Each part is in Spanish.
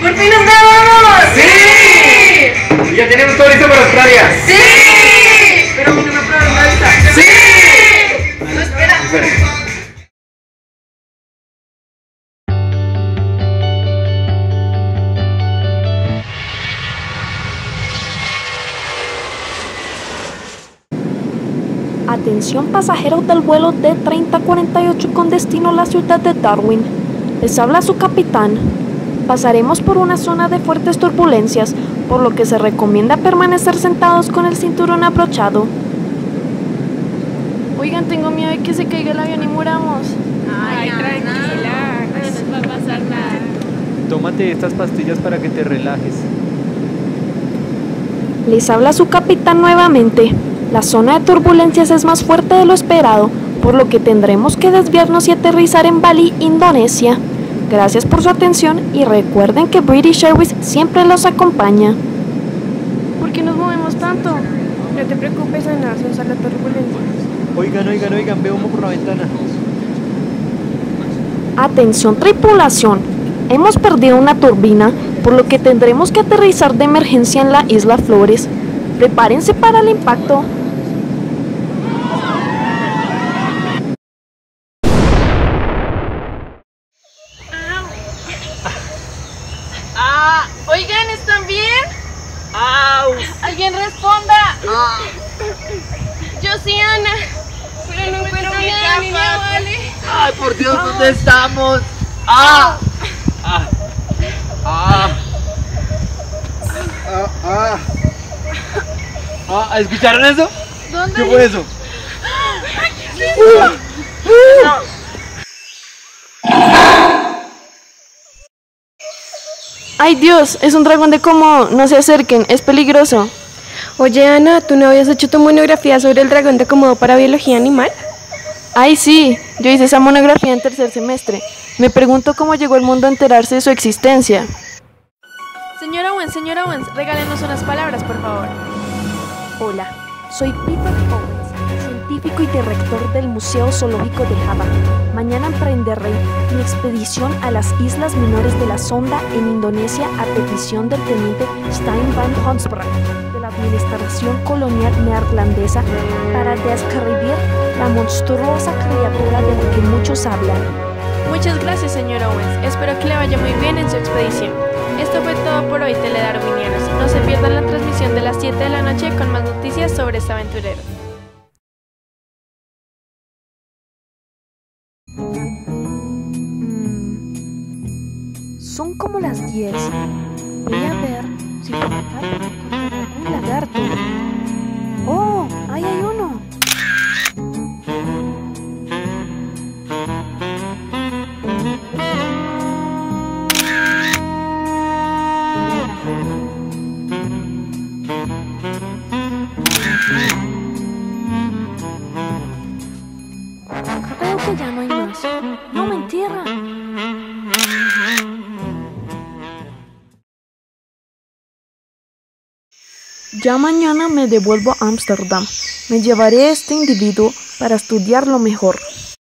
¡Por fin nos vamos! ¡Sí! ¿Y ya tenemos todo listo para Australia? ¡Sí! Pero mi no me pruebas la vista. ¡Sí! No, espera. Atención pasajeros del vuelo D3048 con destino a la ciudad de Darwin. Les habla su capitán. Pasaremos por una zona de fuertes turbulencias, por lo que se recomienda permanecer sentados con el cinturón abrochado. Oigan, tengo miedo de que se caiga el avión y muramos. Ay, tranquila, no nos va a pasar nada. Tómate estas pastillas para que te relajes. Les habla su capitán nuevamente. La zona de turbulencias es más fuerte de lo esperado, por lo que tendremos que desviarnos y aterrizar en Bali, Indonesia. Gracias por su atención y recuerden que British Airways siempre los acompaña. ¿Por qué nos movemos tanto? No te preocupes, Ana, son solo turbulencias. Oigan, veo humo por la ventana. Atención tripulación, hemos perdido una turbina, por lo que tendremos que aterrizar de emergencia en la isla Flores. Prepárense para el impacto. Oigan, ¿están bien? ¡Au! ¡Alguien responda! Yo sí, Ana. Pero no encuentro nada, mi niña, ¿vale? ¡Ay, por Dios! ¿Dónde estamos? ¡Ah! ¡Ah! ¡Ah! ¡Ah! ¡Ah! ¿Escucharon eso? ¿Dónde? ¿Qué fue eso? ¡Ay Dios! Es un dragón de Komodo, no se acerquen, es peligroso. Oye, Ana, ¿tú no habías hecho tu monografía sobre el dragón de Komodo para biología animal? ¡Ay sí! Yo hice esa monografía en tercer semestre. Me pregunto cómo llegó el mundo a enterarse de su existencia. Señora Owens, regálenos unas palabras, por favor. Hola, soy Peter Owens, científico y director del Museo Zoológico de Java. Mañana emprenderé mi expedición a las islas menores de la Sonda en Indonesia a petición del teniente Stein van Honsbroek de la Administración Colonial Neerlandesa para describir la monstruosa criatura de la que muchos hablan. Muchas gracias, señora Owens. Espero que le vaya muy bien en su expedición. Esto fue todo por hoy, teledarwinianos. No se pierdan la transmisión de las 7 de la noche con más noticias sobre este aventurero. Son como las 10. Voy a ver si por acá puedo encontrar algún lagarto. ¡Oh! ¡Ahí hay uno! Creo que ya no hay más. No, mentira. Ya mañana me devuelvo a Ámsterdam. Me llevaré a este individuo para estudiarlo mejor.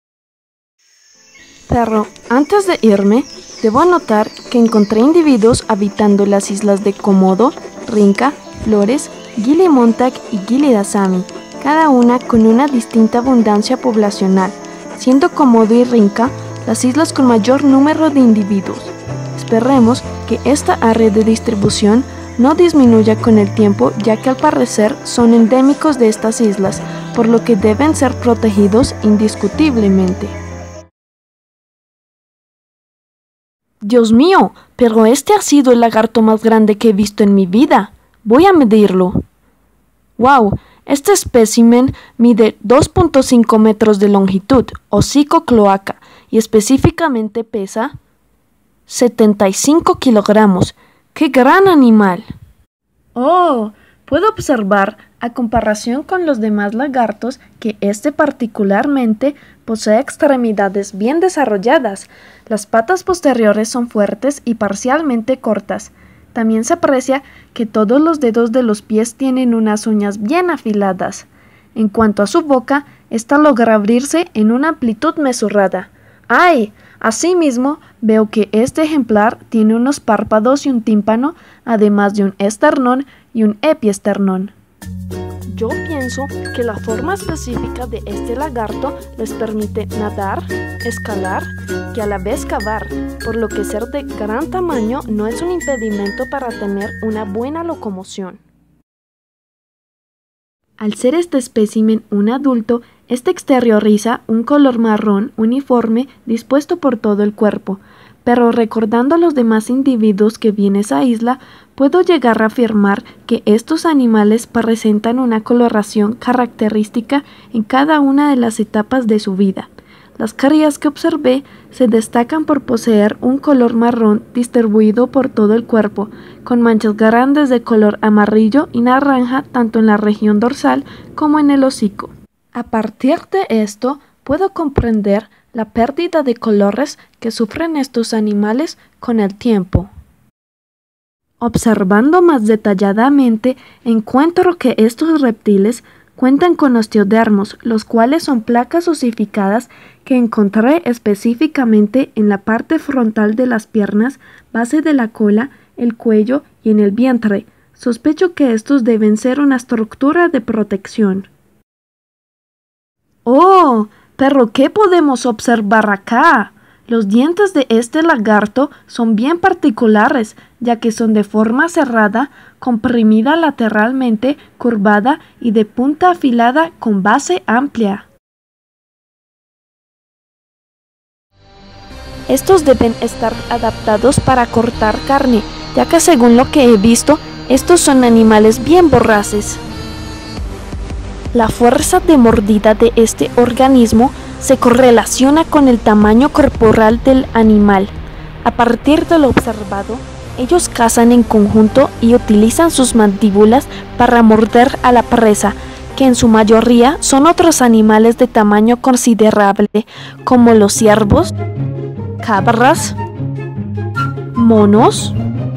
Pero antes de irme, debo anotar que encontré individuos habitando las islas de Komodo, Rinca, Flores, Gili Montag y Gili Dasami, cada una con una distinta abundancia poblacional, siendo Komodo y Rinca las islas con mayor número de individuos. Esperemos que esta área de distribución no disminuya con el tiempo, ya que al parecer son endémicos de estas islas, por lo que deben ser protegidos indiscutiblemente. Dios mío, pero este ha sido el lagarto más grande que he visto en mi vida. Voy a medirlo. ¡Wow! Este espécimen mide 2.5 metros de longitud, hocico cloaca, y específicamente pesa 75 kilogramos. ¡Qué gran animal! ¡Oh! Puedo observar, a comparación con los demás lagartos, que este particularmente posee extremidades bien desarrolladas. Las patas posteriores son fuertes y parcialmente cortas. También se aprecia que todos los dedos de los pies tienen unas uñas bien afiladas. En cuanto a su boca, esta logra abrirse en una amplitud mesurada. ¡Ay! Asimismo, veo que este ejemplar tiene unos párpados y un tímpano, además de un esternón y un epiesternón. Yo pienso que la forma específica de este lagarto les permite nadar, escalar y a la vez cavar, por lo que ser de gran tamaño no es un impedimento para tener una buena locomoción. Al ser este espécimen un adulto, este exterioriza un color marrón uniforme dispuesto por todo el cuerpo, pero recordando a los demás individuos que vi en esa isla, puedo llegar a afirmar que estos animales presentan una coloración característica en cada una de las etapas de su vida. Las crías que observé se destacan por poseer un color marrón distribuido por todo el cuerpo, con manchas grandes de color amarillo y naranja tanto en la región dorsal como en el hocico. A partir de esto, puedo comprender la pérdida de colores que sufren estos animales con el tiempo. Observando más detalladamente, encuentro que estos reptiles cuentan con osteodermos, los cuales son placas osificadas que encontré específicamente en la parte frontal de las piernas, base de la cola, el cuello y en el vientre. Sospecho que estos deben ser una estructura de protección. ¡Oh! ¿Pero qué podemos observar acá? Los dientes de este lagarto son bien particulares, ya que son de forma cerrada, comprimida lateralmente, curvada y de punta afilada con base amplia. Estos deben estar adaptados para cortar carne, ya que según lo que he visto, estos son animales bien voraces. La fuerza de mordida de este organismo se correlaciona con el tamaño corporal del animal. A partir de lo observado, ellos cazan en conjunto y utilizan sus mandíbulas para morder a la presa, que en su mayoría son otros animales de tamaño considerable, como los ciervos, cabras, monos,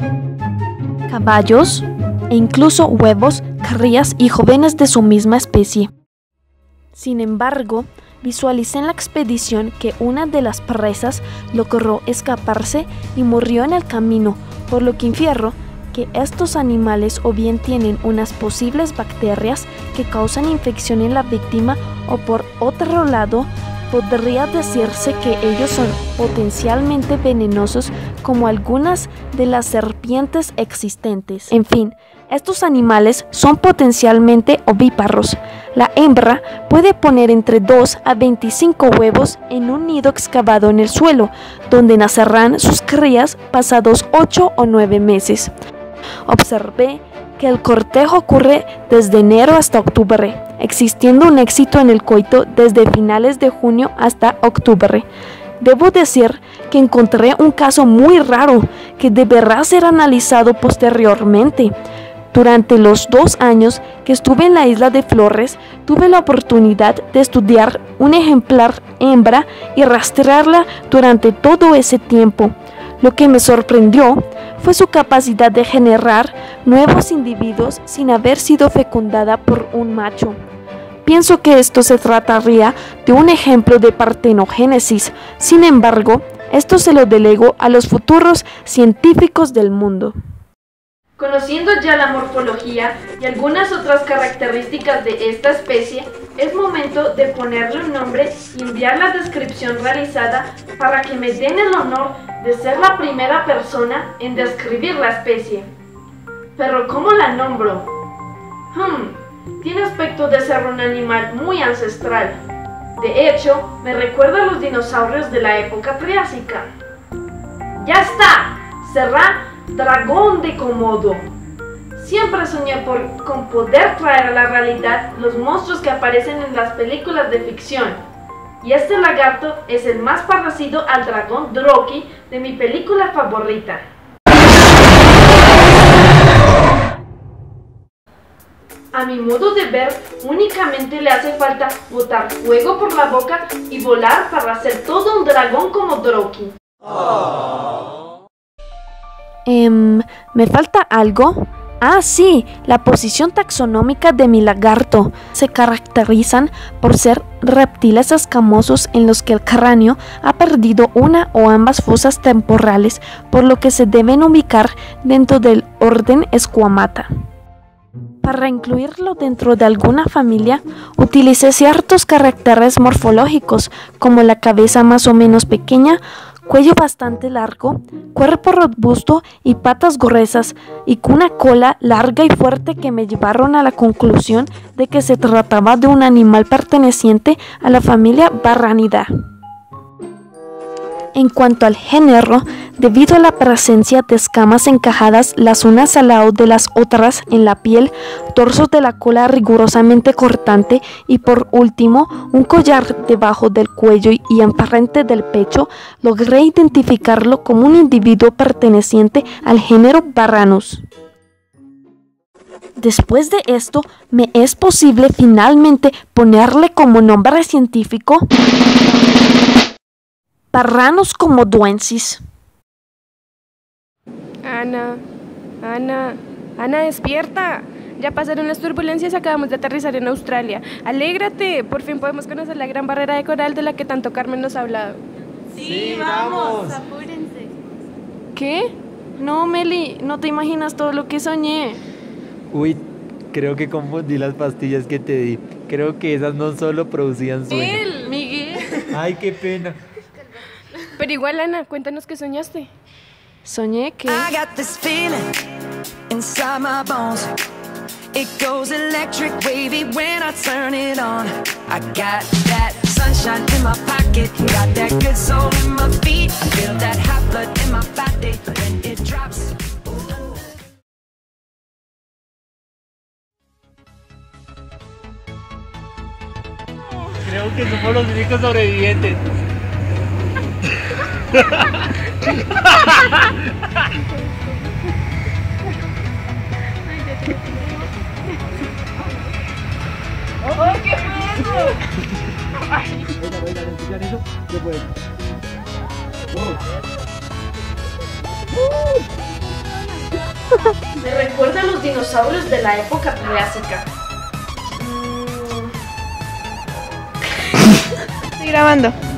caballos e incluso huevos, crías y jóvenes de su misma especie. Sin embargo, visualicé en la expedición que una de las presas logró escaparse y murió en el camino, por lo que infiero que estos animales o bien tienen unas posibles bacterias que causan infección en la víctima o por otro lado, podría decirse que ellos son potencialmente venenosos como algunas de las serpientes existentes. En fin, estos animales son potencialmente ovíparos. La hembra puede poner entre 2 a 25 huevos en un nido excavado en el suelo, donde nacerán sus crías pasados 8 o 9 meses. Observé que el cortejo ocurre desde enero hasta octubre, existiendo un éxito en el coito desde finales de junio hasta octubre. Debo decir que encontré un caso muy raro que deberá ser analizado posteriormente. Durante los 2 años que estuve en la isla de Flores, tuve la oportunidad de estudiar un ejemplar hembra y rastrearla durante todo ese tiempo. Lo que me sorprendió fue su capacidad de generar nuevos individuos sin haber sido fecundada por un macho. Pienso que esto se trataría de un ejemplo de partenogénesis. Sin embargo, esto se lo delego a los futuros científicos del mundo. Conociendo ya la morfología y algunas otras características de esta especie, es momento de ponerle un nombre y enviar la descripción realizada para que me den el honor de ser la primera persona en describir la especie. Pero ¿cómo la nombro? Tiene aspecto de ser un animal muy ancestral. De hecho, me recuerda a los dinosaurios de la época Triásica. ¡Ya está! Será dragón de Komodo. Siempre soñé con poder traer a la realidad los monstruos que aparecen en las películas de ficción. Y este lagarto es el más parecido al dragón Droki de mi película favorita. A mi modo de ver, únicamente le hace falta botar fuego por la boca y volar para ser todo un dragón como Droki. ¿Me falta algo? Ah, sí, la posición taxonómica de mi lagarto. Se caracterizan por ser reptiles escamosos en los que el cráneo ha perdido una o ambas fosas temporales, por lo que se deben ubicar dentro del orden Squamata. Para incluirlo dentro de alguna familia, utilicé ciertos caracteres morfológicos, como la cabeza más o menos pequeña, cuello bastante largo, cuerpo robusto y patas gruesas, y con una cola larga y fuerte que me llevaron a la conclusión de que se trataba de un animal perteneciente a la familia Varanidae. En cuanto al género, debido a la presencia de escamas encajadas las unas al lado de las otras en la piel, torsos de la cola rigurosamente cortante y por último un collar debajo del cuello y enfrente del pecho, logré identificarlo como un individuo perteneciente al género Varanus. Después de esto, me es posible finalmente ponerle como nombre científico Varanus comodoensis. Ana, despierta. Ya pasaron las turbulencias, acabamos de aterrizar en Australia. Alégrate, por fin podemos conocer la gran barrera de coral de la que tanto Carmen nos ha hablado. Sí, vamos. Apúrense. ¿Qué? No, Meli, no te imaginas todo lo que soñé. Uy, creo que confundí las pastillas que te di. Creo que esas no solo producían sueño. Miguel. Ay, qué pena. Pero igual, Ana, cuéntanos qué soñaste. Soñé que... I got this feeling inside my bones. It goes electric wavy when I turn it on. I got that sunshine in my pocket, got that good soul in my feet. I feel that hot blood in my body when it drops. Creo que somos los únicos sobrevivientes. Me recuerda a los dinosaurios de la época clásica. Estoy grabando.